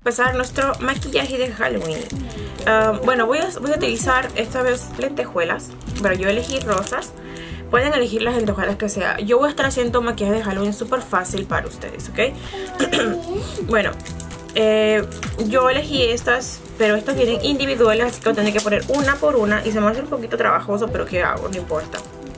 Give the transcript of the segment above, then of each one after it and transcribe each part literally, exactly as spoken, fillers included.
Empezar nuestro maquillaje de Halloween. Uh, bueno, voy a, voy a utilizar esta vez lentejuelas, pero yo elegí rosas. Pueden elegir las lentejuelas que sea. Yo voy a estar haciendo maquillaje de Halloween súper fácil para ustedes, ¿ok? Bueno, eh, yo elegí estas, pero estas vienen individuales, así que voy a tener que poner una por una y se me hace un poquito trabajoso, pero ¿qué hago? No importa.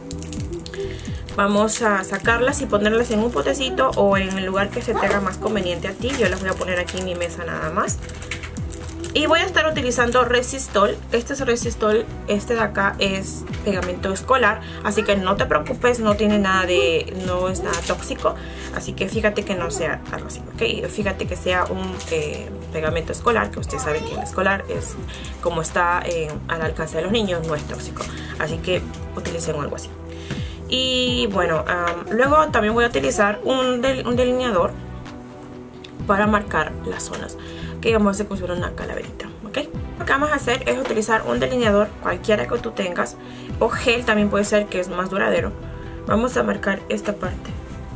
Vamos a sacarlas y ponerlas en un potecito o en el lugar que se te haga más conveniente a ti. Yo las voy a poner aquí en mi mesa nada más. Y voy a estar utilizando Resistol. Este es Resistol, este de acá es pegamento escolar. Así que no te preocupes, no tiene nada de, no es nada tóxico. Así que fíjate que no sea algo así, ¿ok? Fíjate que sea un eh, pegamento escolar, que ustedes saben que el escolar es como está eh, al alcance de los niños, no es tóxico. Así que utilicen algo así. Y bueno, um, luego también voy a utilizar un, del, un delineador para marcar las zonas, que vamos a hacer como si fuera una calaverita, ¿ok? Lo que vamos a hacer es utilizar un delineador cualquiera que tú tengas, o gel también puede ser, que es más duradero. Vamos a marcar esta parte.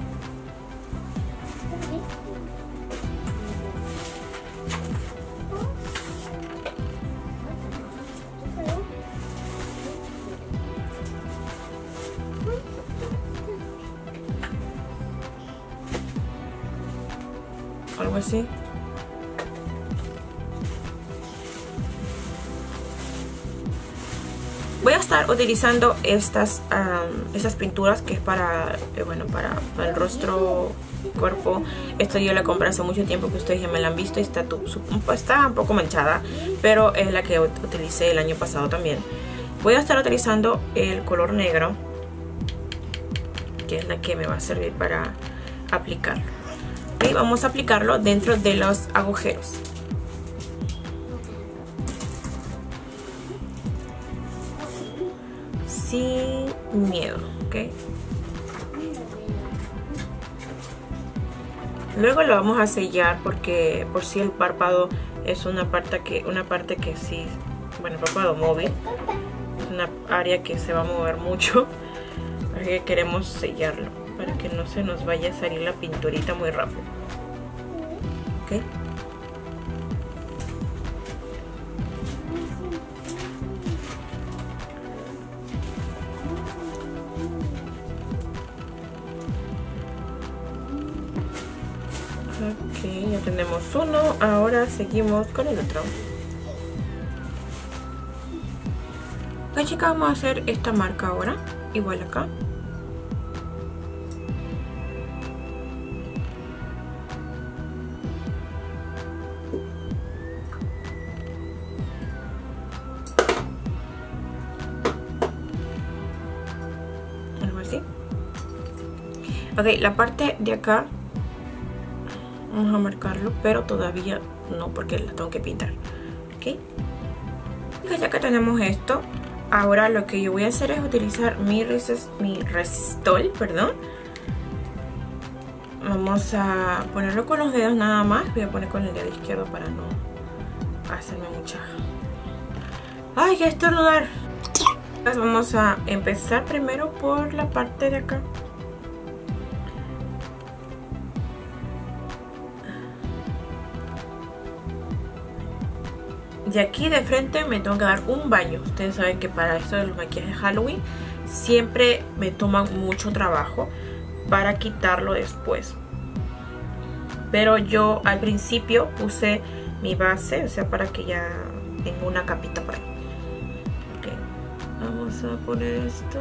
Algo así. Voy a estar utilizando estas, um, estas pinturas que es para, eh, bueno, para, para el rostro, cuerpo. Esto yo la compré hace mucho tiempo, que ustedes ya me la han visto y está, está un poco manchada, pero es la que utilicé el año pasado también. Voy a estar utilizando el color negro, que es la que me va a servir para aplicarlo. Y vamos a aplicarlo dentro de los agujeros. Sin miedo, ¿ok? Luego lo vamos a sellar porque por si el párpado es una parte que, una parte que sí, bueno, el párpado móvil es una área que se va a mover mucho, así que queremos sellarlo para que no se nos vaya a salir la pinturita muy rápido. ¿Ok? Ok, ya tenemos uno. Ahora seguimos con el otro. Ok, chicas, vamos a hacer esta marca ahora. Igual acá. Ok, la parte de acá vamos a marcarlo, pero todavía no, porque la tengo que pintar. Ok, pues ya que tenemos esto, ahora lo que yo voy a hacer es utilizar mi, resist, mi resistol, perdón. Vamos a ponerlo con los dedos nada más. Voy a poner con el dedo izquierdo para no hacerme mucha... ¡Ay, qué estornudar! Vamos a empezar primero por la parte de acá. Y aquí de frente me tengo que dar un baño. Ustedes saben que para esto de los maquillajes de Halloween siempre me toman mucho trabajo para quitarlo después. Pero yo al principio puse mi base, o sea, para que ya tenga una capita por ahí. Ok, vamos a poner esto.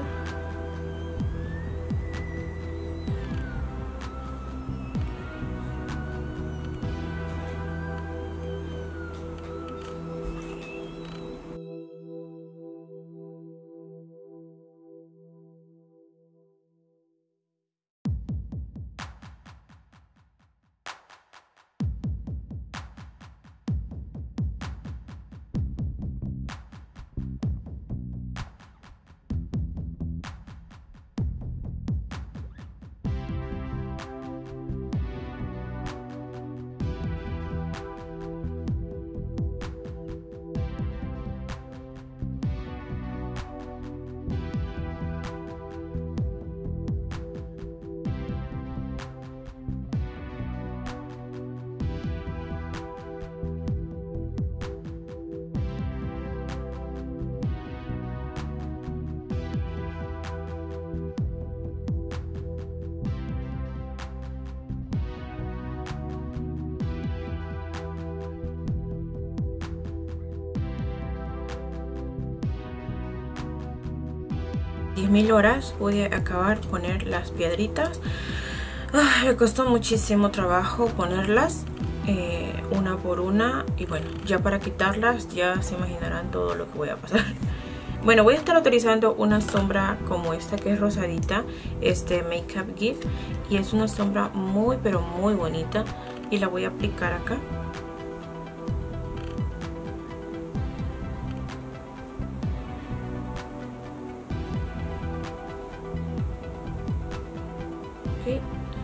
diez mil horas pude acabar poner las piedritas. Ah, me costó muchísimo trabajo ponerlas eh, una por una, y bueno, ya para quitarlas ya se imaginarán todo lo que voy a pasar. Bueno, voy a estar utilizando una sombra como esta que es rosadita, este Makeup Gift, y es una sombra muy pero muy bonita, y la voy a aplicar acá. Okay.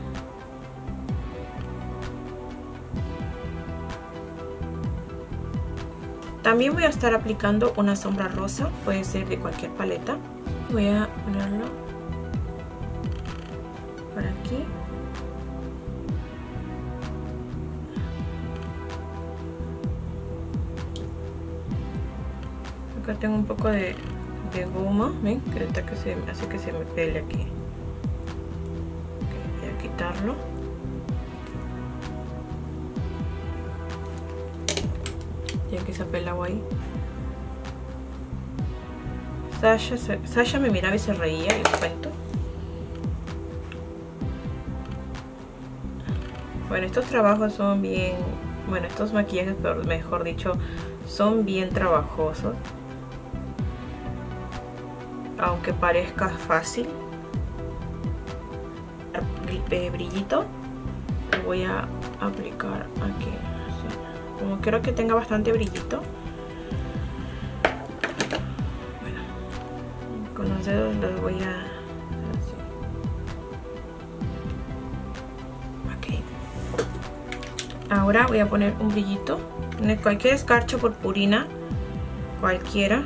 También voy a estar aplicando una sombra rosa, puede ser de cualquier paleta. Voy a ponerlo por aquí. Acá tengo un poco de, de goma, ¿ven? Que ahorita que se hace que se me pele aquí. Okay, voy a quitarlo. Ya que se pela agua ahí. Sasha, Sasha me miraba y se reía, les cuento. Bueno, estos trabajos son bien... Bueno, estos maquillajes, pero mejor dicho, son bien trabajosos. Aunque parezca fácil. El brillito lo voy a aplicar aquí. Como quiero que tenga bastante brillito. Bueno, con los dedos los voy a... así. Ok. Ahora voy a poner un brillito. Cualquier escarcha purpurina, cualquiera.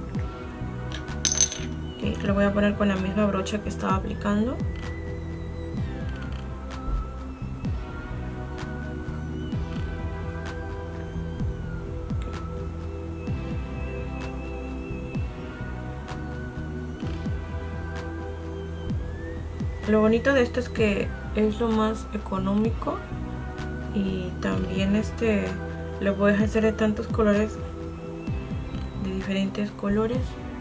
Okay, lo voy a poner con la misma brocha que estaba aplicando. Lo bonito de esto es que es lo más económico, y también este lo puedes hacer de tantos colores, de diferentes colores.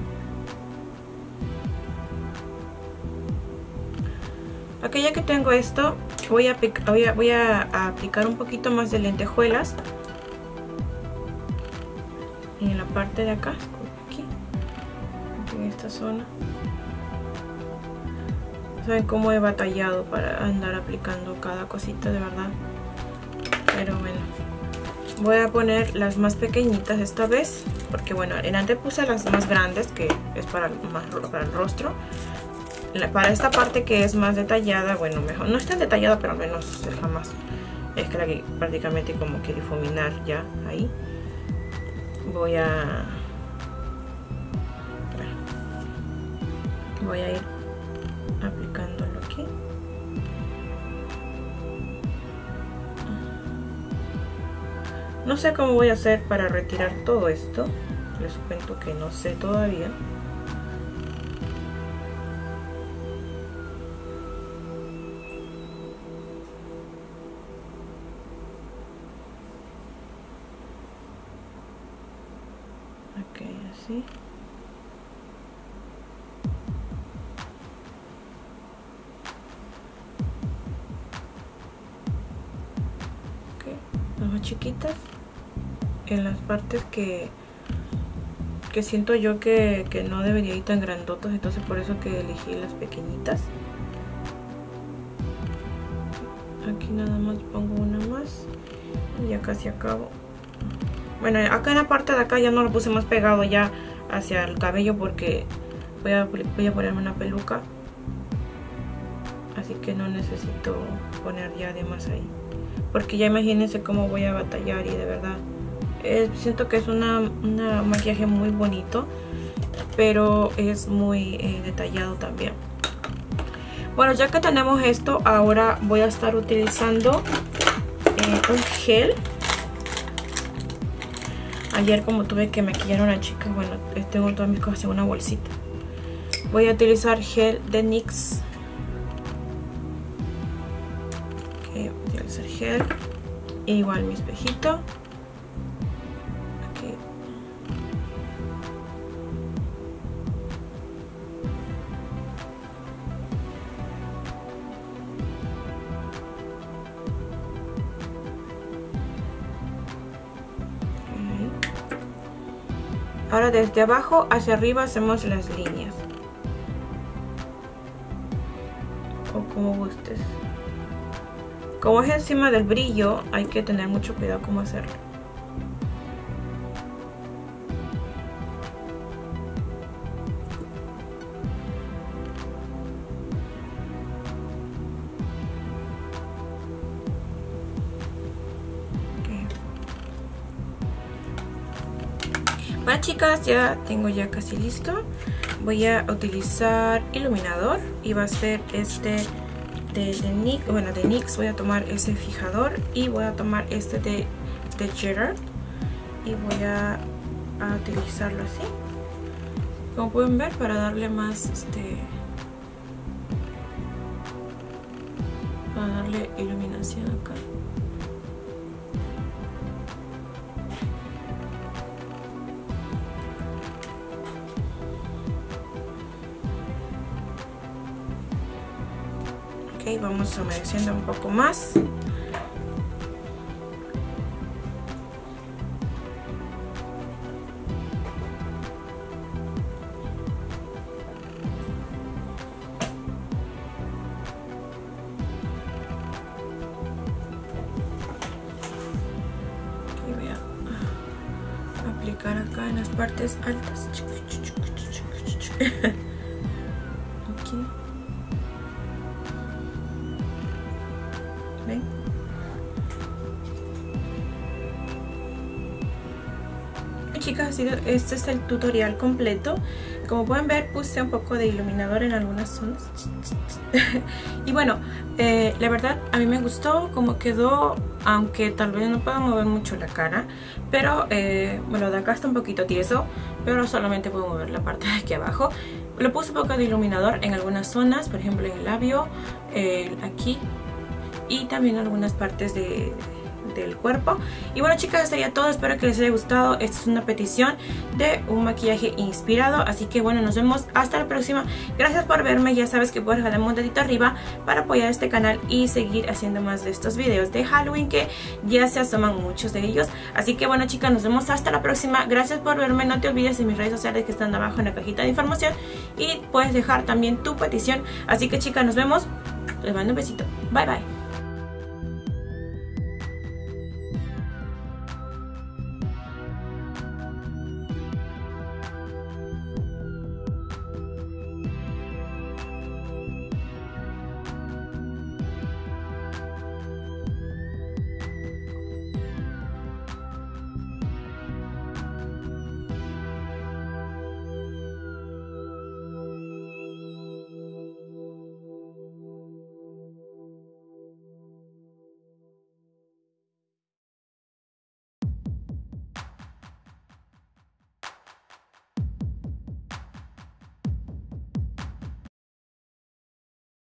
Ok, ya que tengo esto, voy a, voy a, voy a, a aplicar un poquito más de lentejuelas en la parte de acá, aquí, en esta zona. Saben cómo he batallado para andar aplicando cada cosita, de verdad. Pero bueno, voy a poner las más pequeñitas esta vez, porque bueno, en antes puse las más grandes, que es para el, más, para el rostro. La, para esta parte que es más detallada, bueno, mejor no es tan detallada, pero al menos es jamás. Es que la que prácticamente como que difuminar ya ahí. Voy a... Voy a ir aplicándolo aquí. No sé cómo voy a hacer para retirar todo esto. Les cuento que no sé todavía. Ok, así. Más chiquitas en las partes que que siento yo que, que no debería ir tan grandotas, entonces por eso que elegí las pequeñitas. Aquí nada más pongo una más y ya casi acabo. Bueno, acá en la parte de acá ya no lo puse más pegado ya hacia el cabello, porque voy a, voy a ponerme una peluca, así que no necesito poner ya de más ahí, porque ya imagínense cómo voy a batallar. Y de verdad eh, siento que es una, una maquillaje muy bonito, pero es muy eh, detallado también. Bueno, ya que tenemos esto, ahora voy a estar utilizando eh, un gel. Ayer, como tuve que maquillar a una chica, bueno, tengo todas mis cosas en una bolsita. Voy a utilizar gel de NYX. Okay, voy a utilizar gel. E igual mi espejito. Okay. Ahora desde abajo hacia arriba hacemos las líneas. O como gustes. Como es encima del brillo, hay que tener mucho cuidado cómo hacerlo. Bueno, chicas, ya tengo ya casi listo. Voy a utilizar iluminador y va a ser este de, de N Y X. Bueno, de N Y X voy a tomar ese fijador y voy a tomar este de, de Gerard y voy a, a utilizarlo así, como pueden ver, para darle más este para darle iluminación acá. Ok, vamos humedeciendo un poco más. Y voy a aplicar acá en las partes altas. Aquí. ¿Ven? Chicas, este es el tutorial completo. Como pueden ver, puse un poco de iluminador en algunas zonas. Y bueno, eh, la verdad a mí me gustó cómo quedó, aunque tal vez no pueda mover mucho la cara. Pero eh, bueno, de acá está un poquito tieso, pero solamente puedo mover la parte de aquí abajo. Le puse un poco de iluminador en algunas zonas, por ejemplo en el labio, eh, aquí, y también algunas partes de, del cuerpo. Y bueno, chicas, sería todo. Espero que les haya gustado. Esta es una petición de un maquillaje inspirado, así que bueno, nos vemos hasta la próxima. Gracias por verme. Ya sabes que puedes regalarme un dedito arriba para apoyar este canal y seguir haciendo más de estos videos de Halloween, que ya se asoman muchos de ellos. Así que bueno, chicas, nos vemos hasta la próxima. Gracias por verme. No te olvides de mis redes sociales que están abajo en la cajita de información, y puedes dejar también tu petición. Así que chicas, nos vemos. Les mando un besito. Bye bye.